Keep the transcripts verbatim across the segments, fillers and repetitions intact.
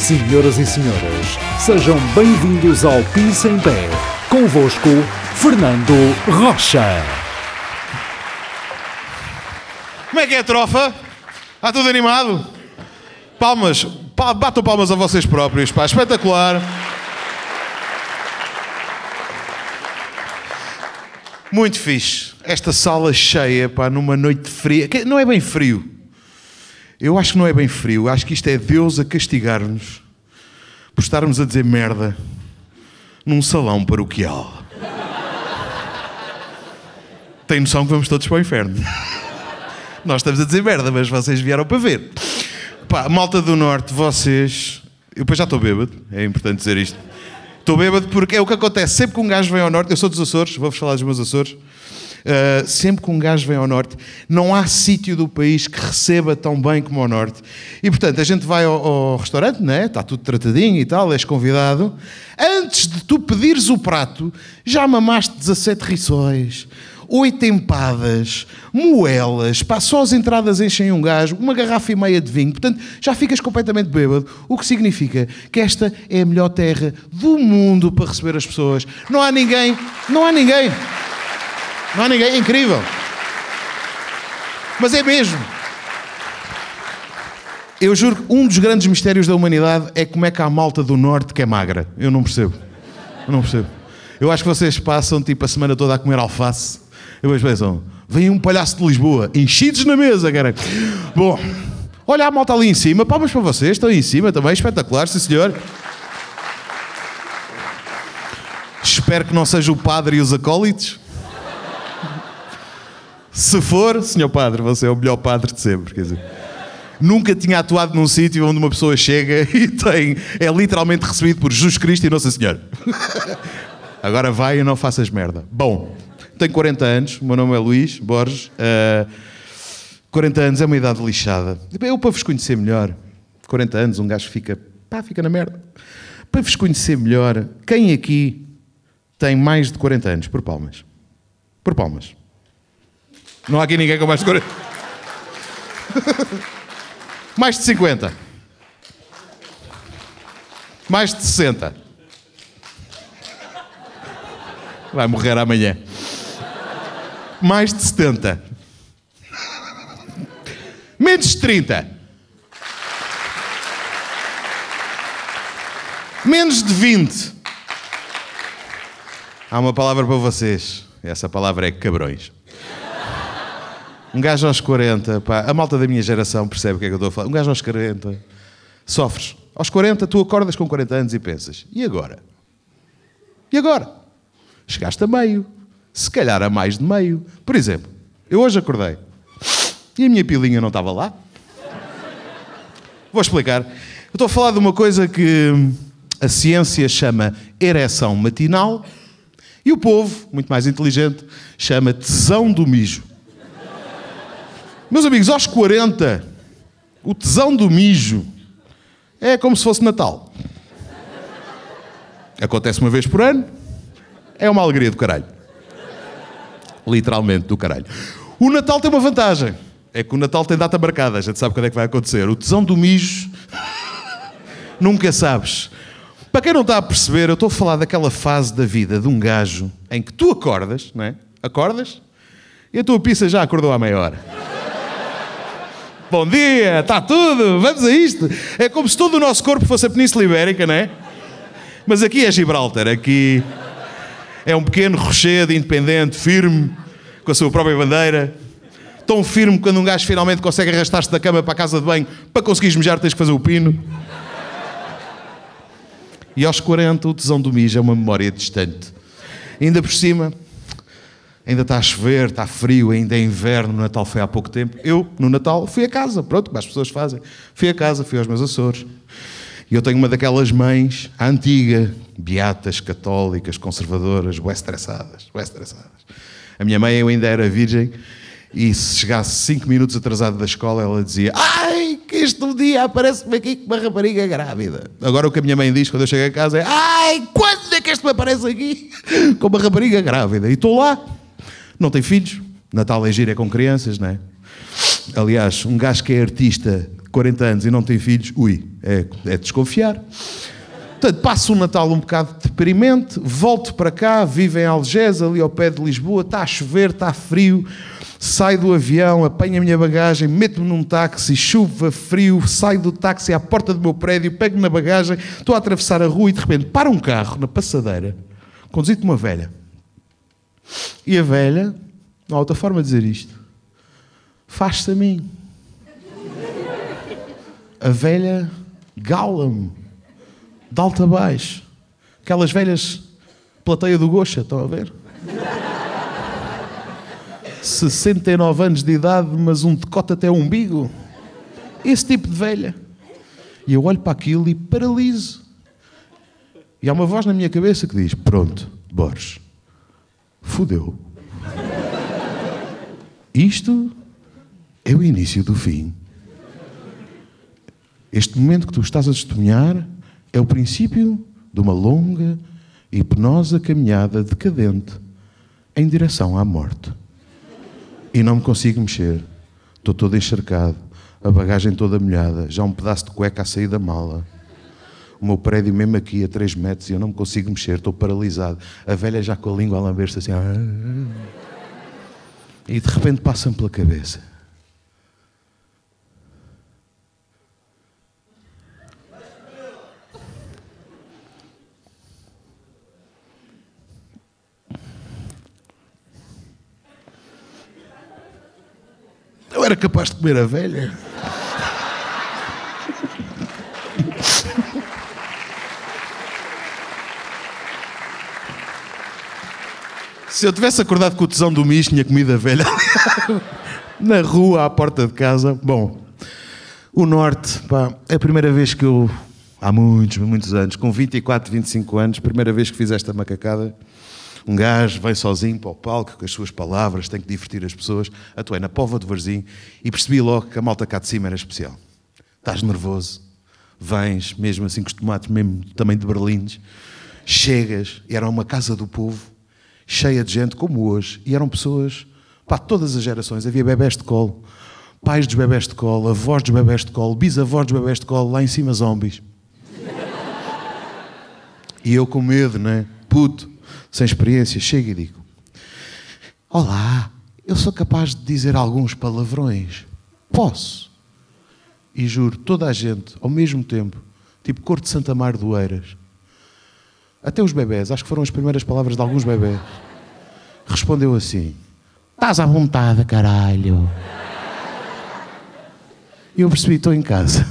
Senhoras e senhores, sejam bem-vindos ao Pisa em Pé. Convosco, Fernando Rocha. Como é que é, trofa? Está tudo animado? Palmas, pá, batam palmas a vocês próprios, pá, espetacular. Muito fixe. Esta sala cheia, pá, numa noite fria. Não é bem frio. Eu acho que não é bem frio. Acho que isto é Deus a castigar-nos por estarmos a dizer merda num salão paroquial. Tem noção que vamos todos para o inferno. Nós estamos a dizer merda, mas vocês vieram para ver. Pá, malta do Norte, vocês... Eu depois já estou bêbado, é importante dizer isto. Estou bêbado porque é o que acontece. Sempre que um gajo vem ao Norte... Eu sou dos Açores, vou-vos falar dos meus Açores. Uh, sempre que um gajo vem ao Norte, não há sítio do país que receba tão bem como ao Norte. E, portanto, a gente vai ao, ao restaurante, né? Está tudo tratadinho e tal, és convidado. Antes de tu pedires o prato, já mamaste dezassete rissóis, oito empadas, moelas, pá, só as entradas enchem um gajo, uma garrafa e meia de vinho. Portanto, já ficas completamente bêbado, o que significa que esta é a melhor terra do mundo para receber as pessoas. Não há ninguém, não há ninguém... Não há ninguém, é incrível. Mas é mesmo. Eu juro que um dos grandes mistérios da humanidade é como é que há malta do Norte que é magra. Eu não percebo. Eu não percebo. Eu acho que vocês passam tipo a semana toda a comer alface. E depois pensam, vem um palhaço de Lisboa, enchidos na mesa, cara. Bom, olha a malta ali em cima, palmas para vocês, estão aí em cima também, espetacular, sim senhor. Espero que não seja o padre e os acólitos. Se for, senhor padre, você é o melhor padre de sempre. Quer dizer, nunca tinha atuado num sítio onde uma pessoa chega e tem, é literalmente recebido por Jesus Cristo e Nossa Senhora. Agora vai e não faças merda. Bom, tenho quarenta anos, o meu nome é Luís Borges. Uh, quarenta anos é uma idade lixada. Eu, para vos conhecer melhor, quarenta anos, um gajo fica, pá, fica na merda. Para vos conhecer melhor, quem aqui tem mais de quarenta anos? Por palmas. Por palmas. Não há aqui ninguém com mais de quarenta. Mais de cinquenta. Mais de sessenta. Vai morrer amanhã. Mais de setenta. Menos de trinta. Menos de vinte. Há uma palavra para vocês. Essa palavra é cabrões. Um gajo aos quarenta, pá, a malta da minha geração percebe o que é que eu estou a falar. Um gajo aos quarenta, sofres. Aos quarenta, tu acordas com quarenta anos e pensas, e agora? E agora? Chegaste a meio. Se calhar a mais de meio. Por exemplo, eu hoje acordei e a minha pilinha não estava lá. Vou explicar. Eu estou a falar de uma coisa que a ciência chama ereção matinal e o povo, muito mais inteligente, chama tesão do mijo. Meus amigos, aos quarenta, o tesão do mijo é como se fosse Natal. Acontece uma vez por ano, é uma alegria do caralho. Literalmente do caralho. O Natal tem uma vantagem, é que o Natal tem data marcada, a gente sabe quando é que vai acontecer. O tesão do mijo, nunca sabes. Para quem não está a perceber, eu estou a falar daquela fase da vida de um gajo em que tu acordas, não é? Acordas e a tua pizza já acordou há meia hora. Bom dia, está tudo, vamos a isto. É como se todo o nosso corpo fosse a Península Ibérica, não é? Mas aqui é Gibraltar, aqui é um pequeno rochedo independente, firme, com a sua própria bandeira. Tão firme que quando um gajo finalmente consegue arrastar-se da cama para a casa de banho, para conseguires mejar tens que fazer o pino. E aos quarenta o tesão do mijo é uma memória distante. Ainda por cima... Ainda está a chover, está frio, ainda é inverno, no Natal foi há pouco tempo. Eu, no Natal, fui a casa, pronto, como as pessoas fazem. Fui a casa, fui aos meus Açores. E eu tenho uma daquelas mães, a antiga, beatas, católicas, conservadoras, bué estressadas, bué estressadas. A minha mãe, eu ainda era virgem, e se chegasse cinco minutos atrasado da escola, ela dizia, ai, que este um dia aparece-me aqui com uma rapariga grávida. Agora o que a minha mãe diz quando eu chego a casa é, ai, quando é que este me aparece aqui com uma rapariga grávida? E estou lá. Não tem filhos, Natal é giro, é com crianças, não é? Aliás, um gajo que é artista quarenta anos e não tem filhos, ui, é, é desconfiar. Portanto, passo um Natal um bocado deprimente, volto para cá, vivo em Algés, ali ao pé de Lisboa, está a chover, está frio, saio do avião, apanho a minha bagagem, meto-me num táxi, chuva, frio, saio do táxi à porta do meu prédio, pego na bagagem, estou a atravessar a rua e de repente para um carro na passadeira, conduzido uma velha. E a velha, não há outra forma de dizer isto, faz-se a mim. A velha gala-me. De alto a baixo. Aquelas velhas plateia do Gocha, estão a ver? sessenta e nove anos de idade, mas um decote até o umbigo. Esse tipo de velha. E eu olho para aquilo e paraliso. E há uma voz na minha cabeça que diz, pronto, Borges, fudeu. Isto é o início do fim. Este momento que tu estás a testemunhar é o princípio de uma longa e penosa caminhada decadente em direção à morte. E não me consigo mexer. Estou todo encharcado, a bagagem toda molhada, já um pedaço de cueca a sair da mala. O meu prédio mesmo aqui a três metros e eu não me consigo mexer, estou paralisado. A velha já com a língua a lamber-se assim. E de repente passa-me pela cabeça. Eu era capaz de comer a velha. Se eu tivesse acordado com o tesão do misto, tinha comido a velha na rua, à porta de casa. Bom, o Norte, pá, é a primeira vez que eu, há muitos, muitos anos, com vinte e quatro, vinte e cinco anos, primeira vez que fiz esta macacada. Um gajo vem sozinho para o palco, com as suas palavras, tem que divertir as pessoas. Atuei na Póvoa de Varzim e percebi logo que a malta cá de cima era especial. Estás nervoso, vens, mesmo assim com os tomates, mesmo também de berlindes, chegas, e era uma casa do povo, cheia de gente como hoje, e eram pessoas, pá, todas as gerações, havia bebés de colo, pais dos bebés de colo, avós dos bebés de colo, bisavós dos bebés de colo, lá em cima zombies. E eu com medo, não é? Puto. Sem experiência, chego e digo: olá, eu sou capaz de dizer alguns palavrões. Posso? E juro, toda a gente, ao mesmo tempo, tipo cor de Santa Mar do Eiras, até os bebés, acho que foram as primeiras palavras de alguns bebés, respondeu assim: estás à vontade, caralho. E eu percebi, estou em casa.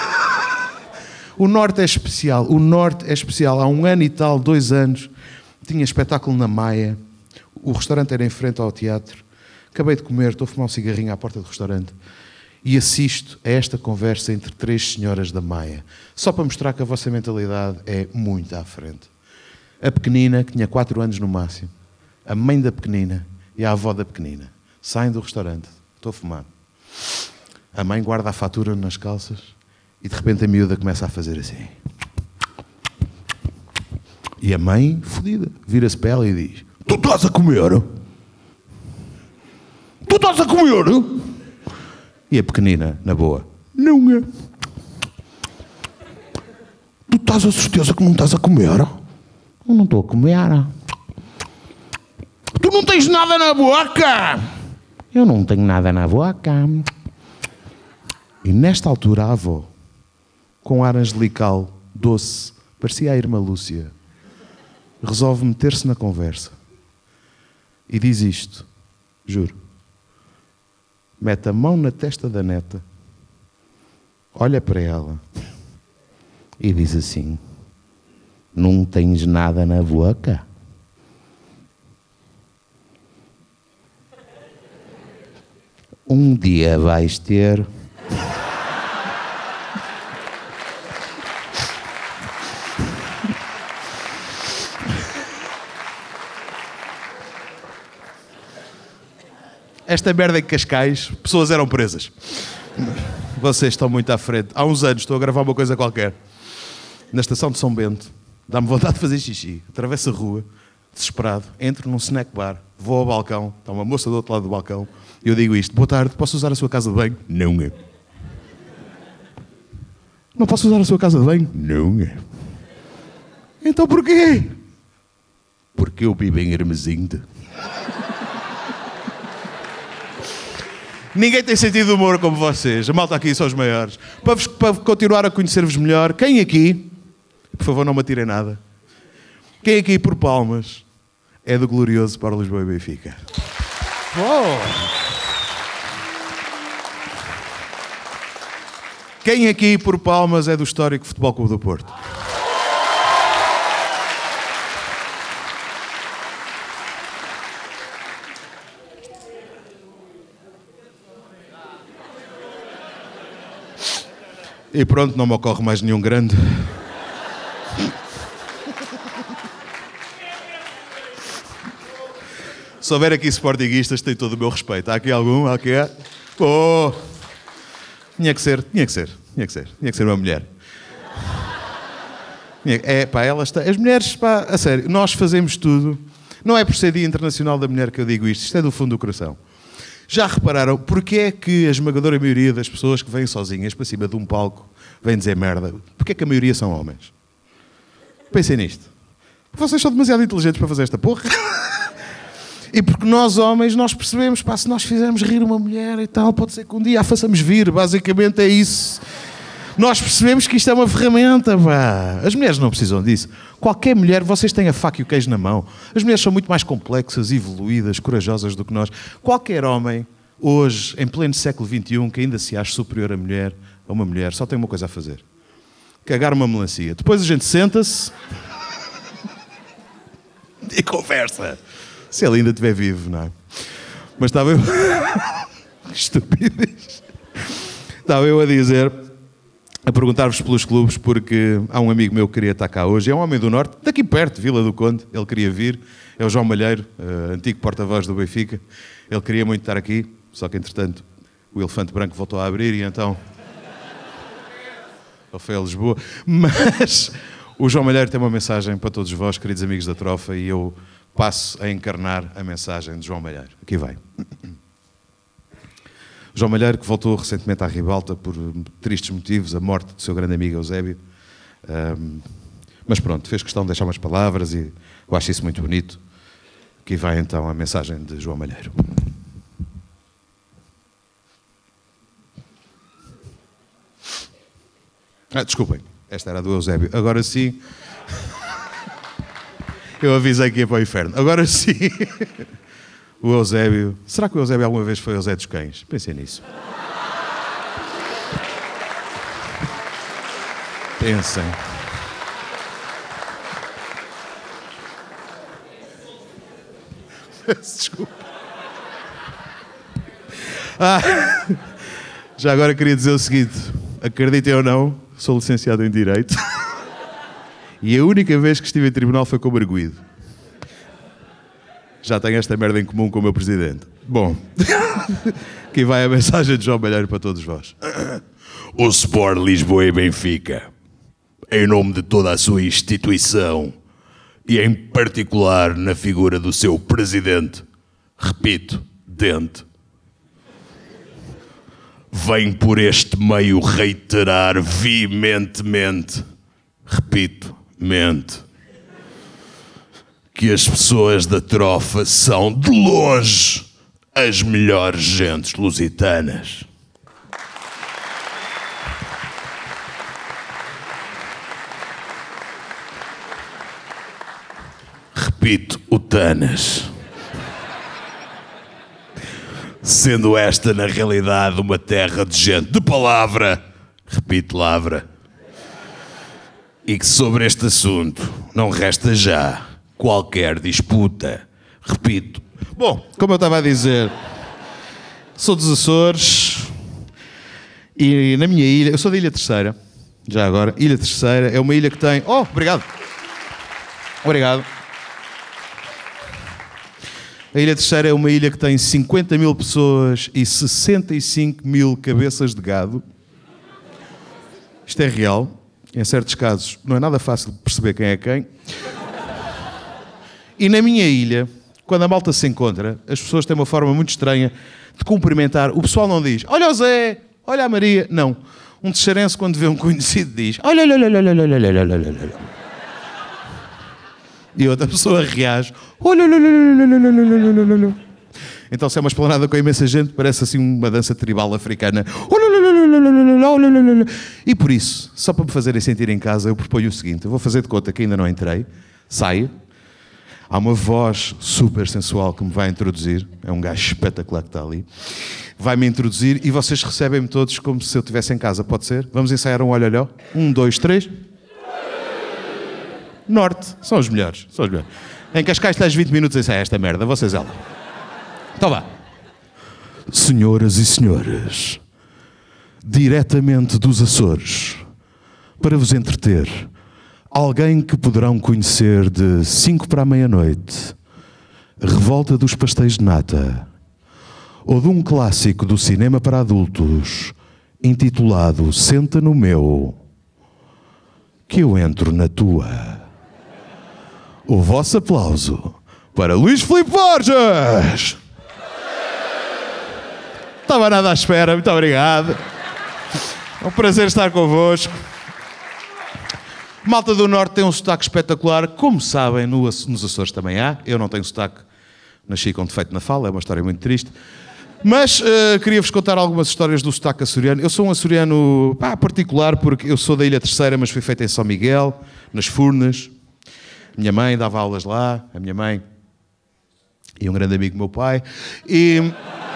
O Norte é especial, o Norte é especial. Há um ano e tal, dois anos, tinha espetáculo na Maia, o restaurante era em frente ao teatro, acabei de comer, estou a fumar um cigarrinho à porta do restaurante e assisto a esta conversa entre três senhoras da Maia, só para mostrar que a vossa mentalidade é muito à frente. A pequenina, que tinha quatro anos no máximo, a mãe da pequenina e a avó da pequenina, saem do restaurante, estou a fumar. A mãe guarda a fatura nas calças e de repente a miúda começa a fazer assim. E a mãe, fodida, vira-se para ela e diz: tu estás a comer? Tu estás a comer? E a pequenina, na boa: não é. Tu estás a certeza que não estás a comer? Eu não estou a comer. Tu não tens nada na boca? Eu não tenho nada na boca. E nesta altura a avó, com ar angelical, doce, parecia a irmã Lúcia, resolve meter-se na conversa e diz isto, juro. Mete a mão na testa da neta, olha para ela e diz assim: não tens nada na boca? Um dia vais ter. Esta merda em Cascais, pessoas eram presas. Vocês estão muito à frente. Há uns anos estou a gravar uma coisa qualquer na estação de São Bento. Dá-me vontade de fazer xixi. Atravesso a rua, desesperado, entro num snack bar, vou ao balcão, está uma moça do outro lado do balcão, e eu digo isto: boa tarde, posso usar a sua casa de banho? Não é. Não posso usar a sua casa de banho? Não. Então porquê? Porque eu vivo em Hermesinde. Ninguém tem sentido de humor como vocês. A malta aqui são os maiores. Para, vos, para continuar a conhecer-vos melhor, quem aqui, por favor não me atirem nada, quem aqui por palmas é do glorioso para Lisboa e Benfica? Oh. Quem aqui por palmas é do histórico Futebol Clube do Porto? E pronto, não me ocorre mais nenhum grande. Se houver aqui sportinguistas, tem todo o meu respeito. Há aqui algum? Há aqui? Oh! Tinha que ser, tinha que ser, tinha que ser. Tinha que ser uma mulher. É, pá, elas têm... As mulheres, pá, a sério, nós fazemos tudo. Não é por ser Dia Internacional da Mulher que eu digo isto. Isto é do fundo do coração. Já repararam porque é que a esmagadora maioria das pessoas que vêm sozinhas para cima de um palco vêm dizer merda? Porque é que a maioria são homens? Pensem nisto. Vocês são demasiado inteligentes para fazer esta porra. E porque nós homens, nós percebemos, pá, se nós fizermos rir uma mulher e tal, pode ser que um dia a façamos vir. Basicamente é isso. Nós percebemos que isto é uma ferramenta, pá. As mulheres não precisam disso. Qualquer mulher, vocês têm a faca e o queijo na mão. As mulheres são muito mais complexas, evoluídas, corajosas do que nós. Qualquer homem, hoje, em pleno século vinte e um, que ainda se acha superior a mulher, a uma mulher, só tem uma coisa a fazer. Cagar uma melancia. Depois a gente senta-se e conversa. Se ele ainda estiver vivo, não é? Mas estava eu... Estupidez. Estava eu a dizer... A perguntar-vos pelos clubes, porque há um amigo meu que queria estar cá hoje. É um homem do Norte, daqui perto, Vila do Conde. Ele queria vir. É o João Malheiro, uh, antigo porta-voz do Benfica. Ele queria muito estar aqui, só que, entretanto, o Elefante Branco voltou a abrir e então... Ele foi a Lisboa. Mas o João Malheiro tem uma mensagem para todos vós, queridos amigos da Trofa, e eu passo a encarnar a mensagem de João Malheiro. Aqui vai. João Malheiro, que voltou recentemente à Ribalta por tristes motivos, a morte do seu grande amigo Eusébio. Um, mas pronto, fez questão de deixar umas palavras e eu acho isso muito bonito. Aqui vai então a mensagem de João Malheiro. Ah, desculpem, esta era a do Eusébio. Agora sim... Eu avisei que ia para o inferno. Agora sim... O Eusébio... Será que o Eusébio alguma vez foi o Zé dos Cães? Pensem nisso. Pensem. Desculpa. Ah, já agora queria dizer o seguinte. Acreditem ou não, sou licenciado em Direito. E a única vez que estive em tribunal foi como arguido. Já tenho esta merda em comum com o meu presidente. Bom, aqui vai a mensagem de João Malheiro para todos vós. O Sport Lisboa e Benfica, em nome de toda a sua instituição e em particular na figura do seu presidente, repito, dente, vem por este meio reiterar veementemente, repito, mente, que as pessoas da Trofa são, de longe, as melhores gentes lusitanas. Repito, utanas. Sendo esta, na realidade, uma terra de gente de palavra, repito, lavra, e que sobre este assunto não resta já qualquer disputa. Repito. Bom, como eu estava a dizer, sou dos Açores e na minha ilha, eu sou da Ilha Terceira, já agora, Ilha Terceira é uma ilha que tem... Oh, obrigado. Obrigado. A Ilha Terceira é uma ilha que tem cinquenta mil pessoas e sessenta e cinco mil cabeças de gado. Isto é real. Em certos casos não é nada fácil perceber quem é quem. E na minha ilha, quando a malta se encontra, as pessoas têm uma forma muito estranha de cumprimentar. O pessoal não diz, olha o Zé, olha a Maria. Não. Um teixeirense, quando vê um conhecido, diz: olha, olha, olha, olha, olha, olha, olha, olha, olha. E outra pessoa reage: olha, olha, olha, olha, olha, olha, olha, olha. Então, se é uma esplanada com imensa gente, parece assim uma dança tribal africana. E por isso, só para me fazerem sentir em casa, eu proponho o seguinte: eu vou fazer de conta que ainda não entrei, saio, há uma voz super sensual que me vai introduzir, é um gajo espetacular que está ali, vai-me introduzir e vocês recebem-me todos como se eu estivesse em casa, pode ser? Vamos ensaiar um olho-olhó? Um, dois, três. Norte, são os melhores, são os melhores. Em Cascais estás vinte minutos a ensaiar esta merda, vocês ela. Então vá. Senhoras e senhores, diretamente dos Açores, para vos entreter, alguém que poderão conhecer de cinco para a meia-noite, Revolta dos Pastéis de Nata, ou de um clássico do cinema para adultos, intitulado Senta no Meu, que eu entro na tua. O vosso aplauso para Luís Filipe Borges! Estava nada à espera, muito obrigado. É um prazer estar convosco. Malta do Norte tem um sotaque espetacular, como sabem, no, nos Açores também há. Eu não tenho sotaque, nasci com defeito na fala, é uma história muito triste. Mas uh, queria-vos contar algumas histórias do sotaque açoriano. Eu sou um açoriano pá, particular, porque eu sou da Ilha Terceira, mas fui feito em São Miguel, nas Furnas. Minha mãe dava aulas lá, a minha mãe e um grande amigo do meu pai. E...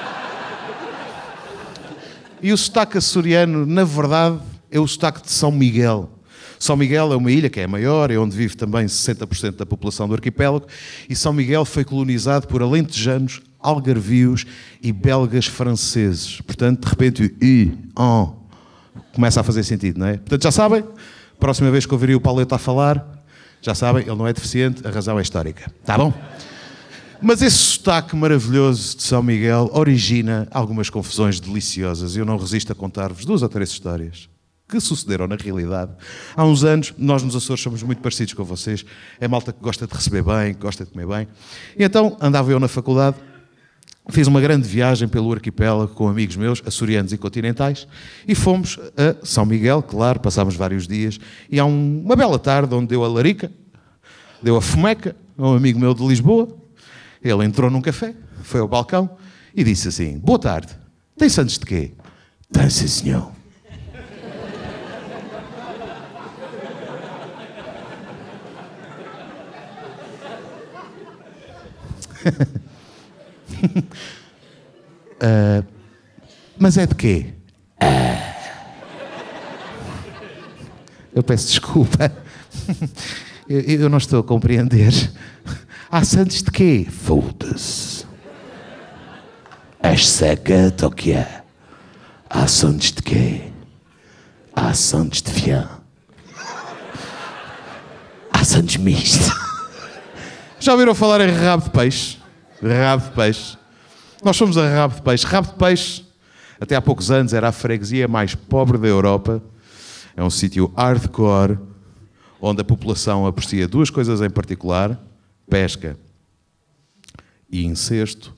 E o sotaque açoriano, na verdade, é o sotaque de São Miguel. São Miguel é uma ilha que é a maior, é onde vive também sessenta por cento da população do arquipélago, e São Miguel foi colonizado por alentejanos, algarvios e belgas franceses. Portanto, de repente, o i, on, começa a fazer sentido, não é? Portanto, já sabem, próxima vez que ouvirem o Paulo a falar, já sabem, ele não é deficiente, a razão é histórica. Tá bom? Mas esse sotaque maravilhoso de São Miguel origina algumas confusões deliciosas. Eu não resisto a contar-vos duas ou três histórias que sucederam na realidade. Há uns anos, nós nos Açores somos muito parecidos com vocês. É malta que gosta de receber bem, que gosta de comer bem. E então, andava eu na faculdade, fiz uma grande viagem pelo arquipélago com amigos meus, açorianos e continentais, e fomos a São Miguel, claro, passámos vários dias, e há um, uma bela tarde onde deu a larica, deu a fomeca, a um amigo meu de Lisboa. Ele entrou num café, foi ao balcão e disse assim: boa tarde, tem santos de quê? Tem, sim, senhor. uh, mas é de quê? Uh. Eu peço desculpa. eu, eu não estou a compreender. Há santos de quê? Foda-se. És cega ou que é? Há santos de quê? Há santos de fiã. Há santos mistos. Já ouviram falar em rabo de peixe? Rabo de peixe. Nós somos a rabo de peixe. Rabo de peixe, até há poucos anos, era a freguesia mais pobre da Europa. É um sítio hardcore, onde a população aprecia duas coisas em particular: pesca e incesto.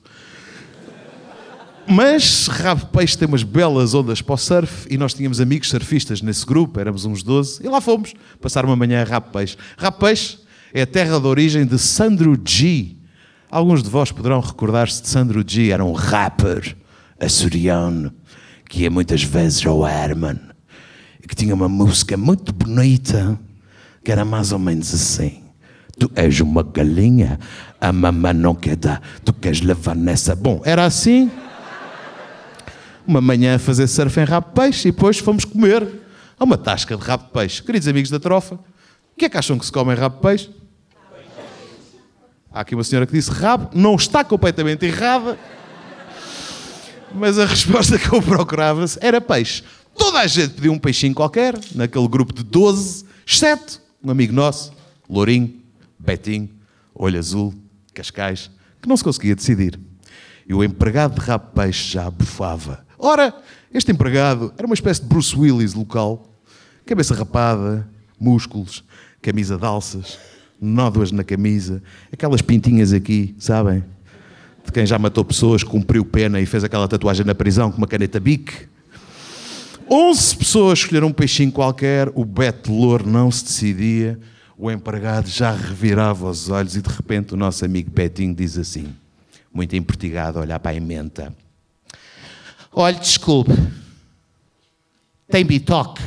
Mas Rabo de Peixe tem umas belas ondas para o surf e nós tínhamos amigos surfistas nesse grupo, éramos uns doze, e lá fomos passar uma manhã a Rabo de Peixe. Rabo de Peixe é a terra de origem de Sandro G. Alguns de vós poderão recordar-se de Sandro G. Era um rapper açoriano que ia muitas vezes ao Herman e que tinha uma música muito bonita que era mais ou menos assim: tu és uma galinha, a mamãe não quer dar, tu queres levar nessa... Bom, era assim. Uma manhã a fazer surf em Rabo de Peixe e depois fomos comer a uma tasca de rabo de peixe. Queridos amigos da trofa, o que é que acham que se come em rabo de peixe? Há aqui uma senhora que disse rabo, não está completamente errada, mas a resposta que eu procurava era peixe. Toda a gente pediu um peixinho qualquer, naquele grupo de doze, exceto um amigo nosso, Lourinho, Betinho, Olho Azul, Cascais, que não se conseguia decidir. E o empregado de rabo de peixe já bufava. Ora, este empregado era uma espécie de Bruce Willis local, cabeça rapada, músculos, camisa de alças, nódoas na camisa, aquelas pintinhas aqui, sabem? De quem já matou pessoas, cumpriu pena e fez aquela tatuagem na prisão com uma caneta Bic. onze pessoas escolheram um peixinho qualquer, o Beto Louro não se decidia, o empregado já revirava os olhos e de repente o nosso amigo Betinho diz assim, muito empertigado, a olhar para a emenda. Olha, desculpe, tem bitoque?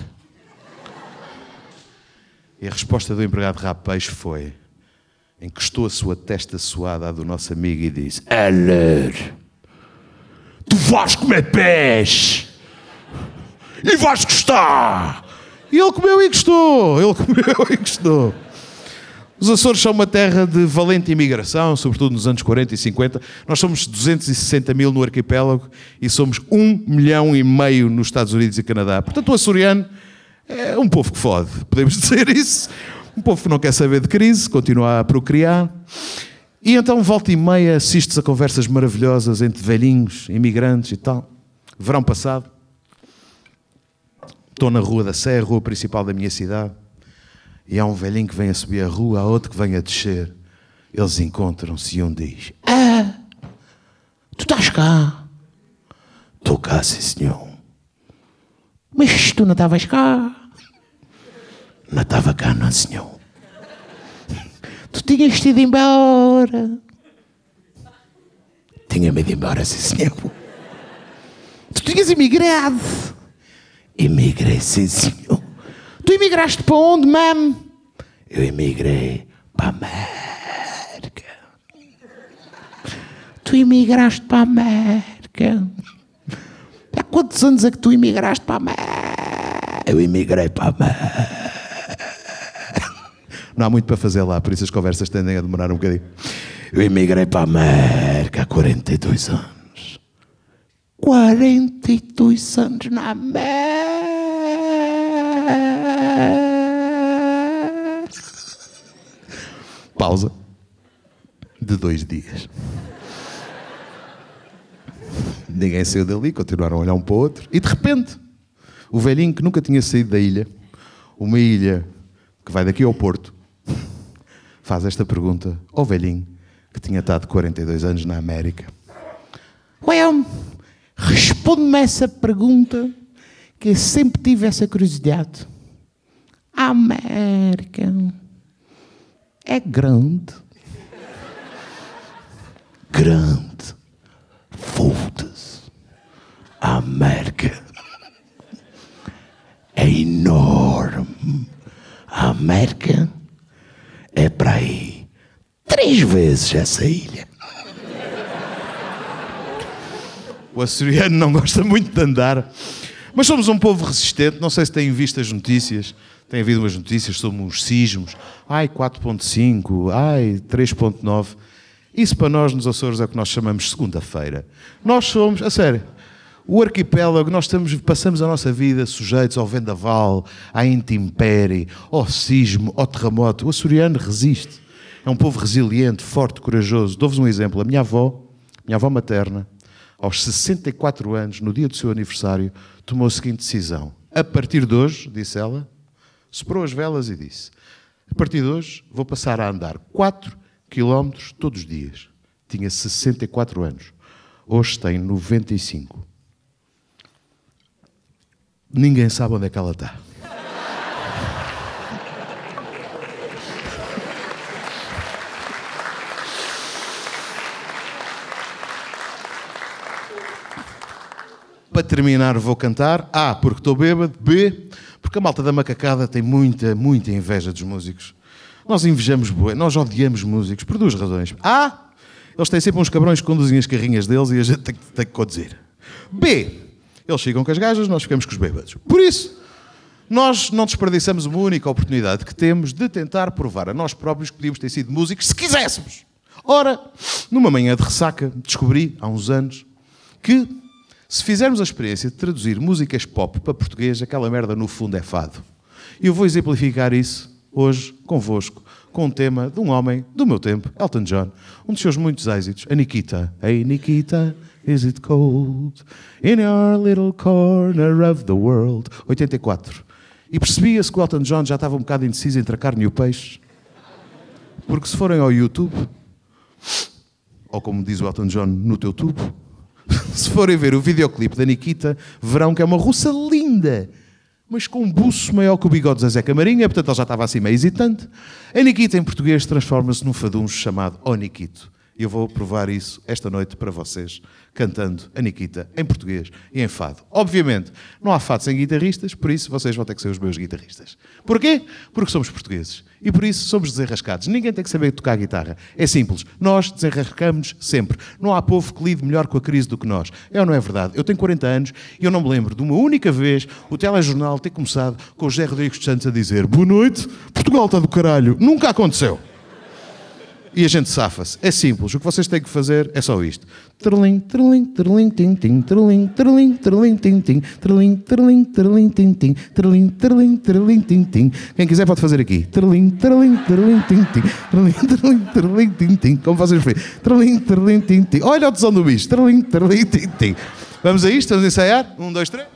E a resposta do empregado de rabo peixe foi, encostou a sua testa suada à do nosso amigo e disse, Aler, tu vais comer peixe e vais gostar. E ele comeu e gostou, ele comeu e gostou. Os Açores são uma terra de valente imigração, sobretudo nos anos quarenta e cinquenta. Nós somos duzentos e sessenta mil no arquipélago e somos um milhão e meio nos Estados Unidos e Canadá. Portanto, o açoriano é um povo que fode, podemos dizer isso. Um povo que não quer saber de crise, continua a procriar. E então, volta e meia, assistes a conversas maravilhosas entre velhinhos, imigrantes e tal. Verão passado, estou na Rua da Sé, a rua principal da minha cidade, e há um velhinho que vem a subir a rua, há outro que vem a descer. Eles encontram-se e um diz, ah, tu estás cá? Estou cá, sim senhor. Mas tu não estavas cá? Não estava cá, não senhor. Tu tinhas ido embora. Tinha-me ido embora, sim senhor. Tu tinhas emigrado. Emigrei, sim senhor. Tu emigraste para onde, mam? Eu emigrei para a América. Tu emigraste para a América. Há quantos anos é que tu emigraste para a América? Eu emigrei para a América. Não há muito para fazer lá, por isso as conversas tendem a demorar um bocadinho. Eu emigrei para a América há quarenta e dois anos. quarenta e dois anos na América. Pausa de dois dias. Ninguém saiu dali, continuaram a olhar um para o outro. E de repente, o velhinho que nunca tinha saído da ilha, uma ilha que vai daqui ao Porto, faz esta pergunta ao velhinho que tinha estado quarenta e dois anos na América. Well, responde-me essa pergunta que eu sempre tive essa curiosidade. A América é grande. Grande. Foda-se. A América é enorme. A América é para aí três vezes essa ilha. O açoriano não gosta muito de andar, mas somos um povo resistente. Não sei se têm visto as notícias. Tem havido umas notícias sobre uns sismos. Ai, quatro ponto cinco. Ai, três ponto nove. Isso para nós nos Açores é o que nós chamamos segunda-feira. Nós somos, a sério, o arquipélago, nós estamos, passamos a nossa vida sujeitos ao vendaval, à intempérie, ao sismo, ao terremoto. O açoriano resiste. É um povo resiliente, forte, corajoso. Dou-vos um exemplo. A minha avó, minha avó materna, aos sessenta e quatro anos, no dia do seu aniversário, tomou a seguinte decisão. A partir de hoje, disse ela, soprou as velas e disse, a partir de hoje vou passar a andar quatro quilómetros todos os dias. Tinha sessenta e quatro anos. Hoje tem noventa e cinco. Ninguém sabe onde é que ela está. Para terminar vou cantar. A, porque estou bêbado. B, porque a malta da macacada tem muita, muita inveja dos músicos. Nós invejamos, nós odiamos músicos por duas razões. A, eles têm sempre uns cabrões que conduzem as carrinhas deles e a gente tem, tem que conduzir. B, eles chegam com as gajas, nós ficamos com os bêbados. Por isso, nós não desperdiçamos uma única oportunidade que temos de tentar provar a nós próprios que podíamos ter sido músicos se quiséssemos. Ora, numa manhã de ressaca, descobri, há uns anos, que se fizermos a experiência de traduzir músicas pop para português, aquela merda no fundo é fado. E eu vou exemplificar isso hoje, convosco, com um tema de um homem do meu tempo, Elton John, um dos seus muitos êxitos, a Nikita. Hey Nikita, is it cold in your little corner of the world? oitenta e quatro. E percebia-se que o Elton John já estava um bocado indeciso entre a carne e o peixe. Porque se forem ao YouTube, ou como diz o Elton John, no teu tubo, Se forem ver o videoclipe da Nikita, verão que é uma russa linda, mas com um buço maior que o bigode de Zé Camarinha, portanto ela já estava assim meio hesitante. A Nikita em português transforma-se num fadunço chamado Oh Nikito. E eu vou provar isso esta noite para vocês, cantando a Nikita em português e em fado. Obviamente, não há fado sem guitarristas, por isso vocês vão ter que ser os meus guitarristas. Porquê? Porque somos portugueses. E por isso somos desenrascados. Ninguém tem que saber tocar guitarra. É simples. Nós desenrascamos sempre. Não há povo que lide melhor com a crise do que nós. É ou não é verdade? Eu tenho quarenta anos e eu não me lembro de uma única vez o telejornal ter começado com o José Rodrigues dos Santos a dizer: boa noite, Portugal está do caralho. Nunca aconteceu. E a gente safa-se. É simples. O que vocês têm que fazer é só isto. Terlim, terlim, terlim, tim, tim, terlim, terlim, terlim, tim, tim, terlim, terlim, terlim, tim, tim, terlim, terlim, terlim, tim, tim. Quem quiser pode fazer aqui. Terlim, terlim, terlim, tim, tim, terlim, terlim, terlim, tim, tim. Como vocês veem. Terlim, terlim, tim, tim. Olha o tesão do bicho. Terlim, terlim, tim, tim. Vamos a isto? Vamos ensaiar? Um, dois, três.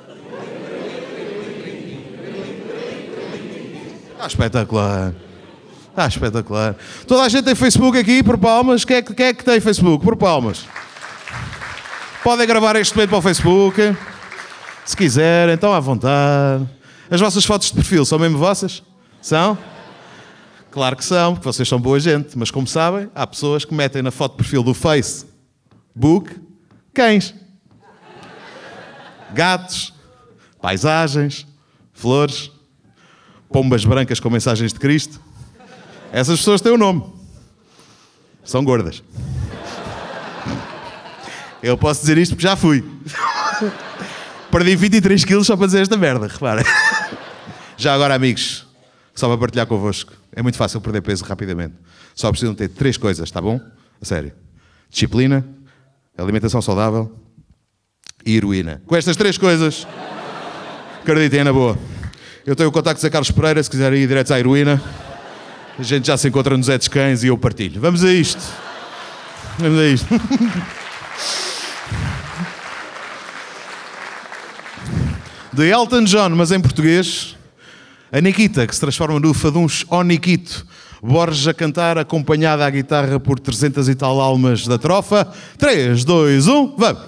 Ah, espetacular. Ah, espetacular. Toda a gente tem Facebook aqui, por palmas. Quem é, que, quem é que tem Facebook? Por palmas. Podem gravar este momento para o Facebook. Se quiserem, estão à vontade. As vossas fotos de perfil são mesmo vossas? São? Claro que são, porque vocês são boa gente. Mas como sabem, há pessoas que metem na foto de perfil do Facebook cães. Gatos. Paisagens. Flores. Pombas brancas com mensagens de Cristo. Essas pessoas têm um nome. São gordas. Eu posso dizer isto porque já fui. Perdi vinte e três quilos só para dizer esta merda, reparem. Já agora, amigos, só para partilhar convosco, é muito fácil perder peso rapidamente. Só precisam ter três coisas, está bom? A sério. Disciplina, alimentação saudável e heroína. Com estas três coisas, acreditem, é na boa. Eu tenho o contacto de Zé Carlos Pereira, se quiserem ir direto à heroína. A gente já se encontra no Zé dos Cães e eu partilho. Vamos a isto. Vamos a isto. De Elton John, mas em português. A Nikita, que se transforma no fadunço Oh Nikito. Borges a cantar, acompanhada à guitarra por trezentas e tal almas da trofa. três, dois, um, vamos!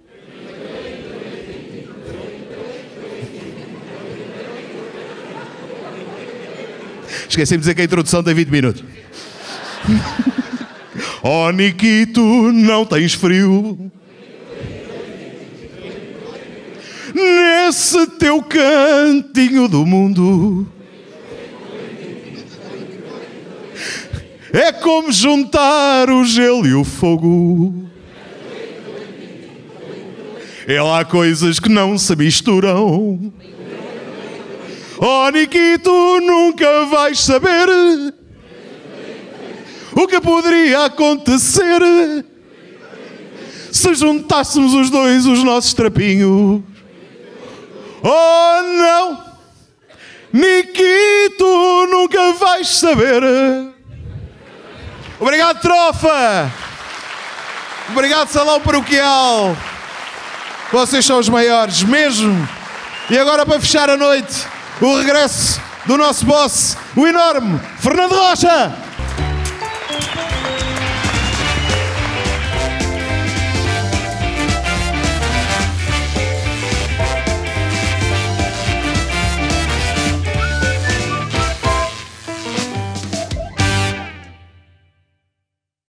Esqueci de dizer que a introdução tem vinte minutos. Oh Nikito, não tens frio nesse teu cantinho do mundo. É como juntar o gelo e o fogo. É lá coisas que não se misturam. Oh Nikito, nunca vais saber o que poderia acontecer se juntássemos os dois os nossos trapinhos. Oh não, Nikito, nunca vais saber. Obrigado, trofa. Obrigado, salão paroquial. Vocês são os maiores, mesmo. E agora, para fechar a noite, o regresso do nosso boss, o enorme Fernando Rocha!